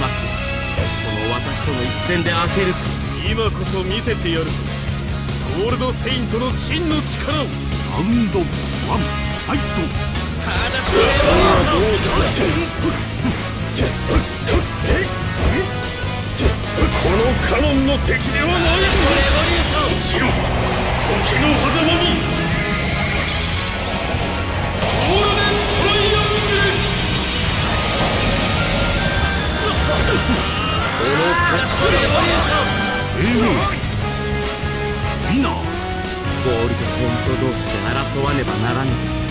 幕はこの私との一戦で開けるか。 今こそ見せてやるぞ、ゴールドセイントの真の力を。 ラウンド1ファイト。 このカノンの敵ではない。落ちろ、時の狭間に。ゴールデントライアングル。 このみんなゴールドセイント同士で争わねばならぬ。